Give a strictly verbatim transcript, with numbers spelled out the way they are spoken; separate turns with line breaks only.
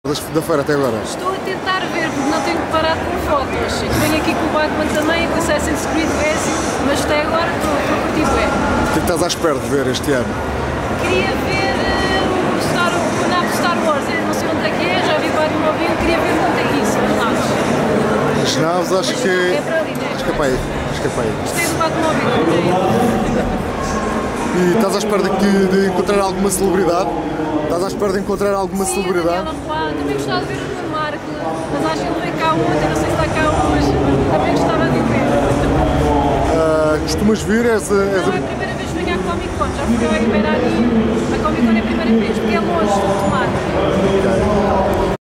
da feira até agora?
Estou a tentar ver, porque não tenho parado com fotos. Venho aqui com o Batman também, com o Assassin's Creed Racing, mas até agora estou, estou a curtir bem.
O que estás à espera de ver este ano?
Queria ver uh, o, Star, o nave Star Wars, eu não sei onde é que é, já vi vários novinhos, queria ver onde é que é isso, as naves.
As naves acho que é...
É para ali, né?
Acho que é para aí. Acho que é para aí.
Gostei do Batmóvel, ok.
E estás à espera de, que, de encontrar alguma celebridade? Estás à espera de encontrar alguma
Sim,
celebridade?
Daniela, também gostava de ver o Nuno Marco, mas acho que ele veio cá ontem, não sei se está cá hoje, também gostava de ver.
Uh, costumas vir? És, és
Não,
a...
é a primeira vez que venho à Comic Con, já fui ao Iberani, a Comic Con é a primeira vez, porque é longe de tomar.